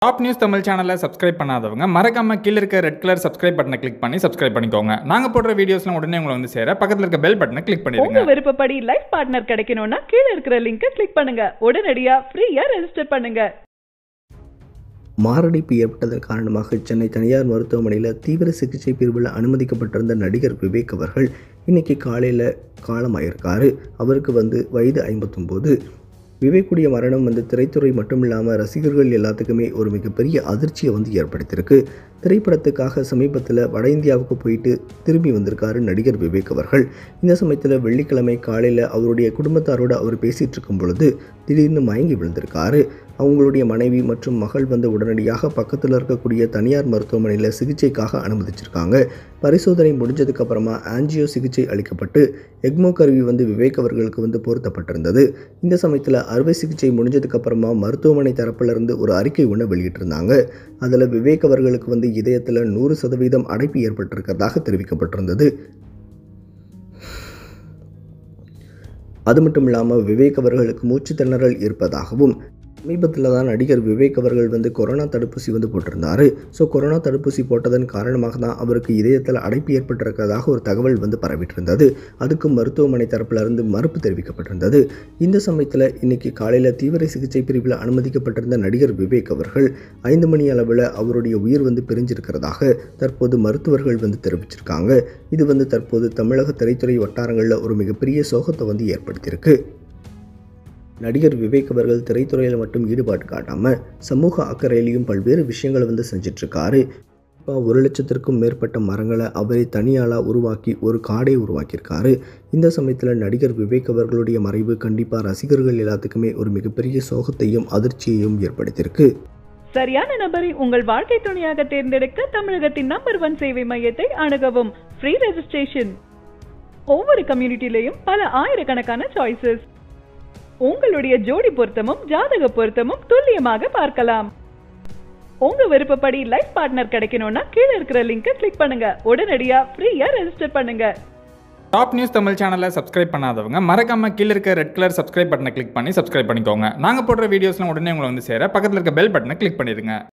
Top news Tamil சேனலை subscribe பண்ணாதவங்க மறக்காம கீழ இருக்க ரெட் கலர் சப்ஸ்கிரைப் பட்டனை கிளிக் பண்ணி சப்ஸ்கிரைப் பண்ணிக்கோங்க. நாங்க போடுற வீடியோஸ்லாம் உடனே உங்களுக்கு வந்து சேர பக்கத்துல இருக்க பெல் பட்டனை கிளிக் பண்ணிடுங்க. உங்க விருப்பப்படி லைஃப் பார்ட்னர் கிடைக்கணும்னா கீழ இருக்கிற லிங்கை கிளிக் பண்ணுங்க. உடனடியா ஃப்ரீயா ரெஜிஸ்டர் பண்ணுங்க. மாரடைப்பு ஏற்பட்டதன் காரணமாக சென்னை தனியார் மருத்துவமனையில் தீவிர சிகிச்சை பிரிவில் அனுமதிக்கப்பட்டிருந்த நடிகர் விவேக் அவர்கள் இன்னைக்கு காலையில் காலமாயிருக்காரு. அவருக்கு வயது 59. விவேக்குடைய மரணம் திரைத்துறை மட்டும் இல்லாமல் ரசிகர்கள் எல்லாத்துக்குமே ஒரு மிகப்பெரிய அதிர்ச்சியை ஏற்படுத்தியிருக்கு. திரைப்படத்துக்காக சமீபத்தில் வட இந்தியாவுக்கு போயிட்டு திரும்பி வந்திருக்காரு நடிகர் விவேக் அவர்கள். இந்த சமயத்தில் வெள்ளிக்கிழமை காலையில் அவருடைய குடும்பத்தாரோடு அவர் பேசிகிட்டு இருக்கும் பொழுது திடீர்னு மயங்கி விழுந்திருக்காரு. அவங்களுடைய மனைவி மற்றும் மகள் உடனடியாக பக்கத்தில் இருக்கக்கூடிய தனியார் மருத்துவமனையில் சிகிச்சைக்காக அனுமதிச்சிருக்காங்க. பரிசோதனை முடிஞ்சதுக்கப்புறமா ஆன்ஜியோ சிகிச்சை அளிக்கப்பட்டு எக்மோ கருவி விவேக் அவர்களுக்கு பொருத்தப்பட்டிருந்தது. இந்த சமயத்தில் அறுவை சிகிச்சை முடிஞ்சதுக்கப்புறமா மருத்துவமனை தரப்பிலிருந்து ஒரு அறிக்கை ஒன்று வெளியிட்டிருந்தாங்க. அதில் விவேக் அவர்களுக்கு இதயத்தில் 100% அடைப்பு ஏற்பட்டிருக்கிறதாக தெரிவிக்கப்பட்டிருந்தது. அது மட்டும் இல்லாமல் விவேக் அவர்களுக்கு மூச்சு திணறல் இருப்பதாகவும் சமீபத்தில் தான் நடிகர் விவேக் அவர்கள் கொரோனா தடுப்பூசி போட்டிருந்தார். ஸோ கொரோனா தடுப்பூசி போட்டதன் காரணமாக தான் அவருக்கு இதயத்தில் அடைப்பு ஏற்பட்டிருக்கிறதாக ஒரு தகவல் பரவிட்டு இருந்தது. அதுக்கு மருத்துவமனை தரப்பிலிருந்து மறுப்பு தெரிவிக்கப்பட்டிருந்தது. இந்த சமயத்தில் இன்னைக்கு காலையில் தீவிர சிகிச்சை பிரிவில் அனுமதிக்கப்பட்டிருந்த நடிகர் விவேக் அவர்கள் 5 மணி அளவில் அவருடைய உயிர் பிரிஞ்சிருக்கிறதாக தற்போது மருத்துவர்கள் தெரிவிச்சிருக்காங்க. இது தற்போது தமிழக திரைத்துறை வட்டாரங்களில் ஒரு மிகப்பெரிய சோகத்தை ஏற்படுத்தியிருக்கு. நடிகர் விவேக் அவர்கள் திரைத்துறையில் மட்டும் ஈடுபாடு காட்டாமல் சமூக அக்கறையிலையும் பல்வேறு விஷயங்களை செஞ்சிட்ருக்காரு. இப்போ 1 லட்சத்திற்கும் மேற்பட்ட மரங்களை அவரே தனியாளாக உருவாக்கி ஒரு காடை உருவாக்கியிருக்காரு. இந்த சமயத்தில் நடிகர் விவேக் அவர்களுடைய மறைவு கண்டிப்பாக ரசிகர்கள் எல்லாத்துக்குமே ஒரு மிகப்பெரிய சோகத்தையும் அதிர்ச்சியையும் ஏற்படுத்தியிருக்கு. சரியான நபரை உங்கள் வாழ்க்கை துணையாக தேர்ந்தெடுக்க தமிழகத்தின் நம்பர் 1 சேவை மையத்தை அணுகவும். Free registration. ஒவ்வொரு கம்யூனிட்டிலையும் பல ஆயிரக்கணக்கான சாய்ஸஸ். உங்களுடைய ஜோடி பொருத்தமும் ஜாதக பொருத்தமும் துல்லியமாக பார்க்கலாம். உங்க விருப்பப்படி லைஃப் பார்ட்னர் கிடைக்கணும்னா கீழ இருக்கிற லிங்கை கிளிக் பண்ணுங்க. உடனடியா ஃப்ரீயா ரெஜிஸ்டர் பண்ணுங்க. டாப் நியூஸ் தமிழ் சேனலை சப்ஸ்கிரைப் பண்ணாதவங்க மறக்காம கீழ இருக்க ரெட் கலர் சப்ஸ்கிரைப் பட்டனை கிளிக் பண்ணி சப்ஸ்கிரைப் பண்ணிக்கோங்க. நாங்க போடுற வீடியோஸ்லாம் உடனே உங்களுக்கு வந்து சேர பக்கத்துல இருக்க பெல் பட்டனை கிளிக் பண்ணிடுங்க.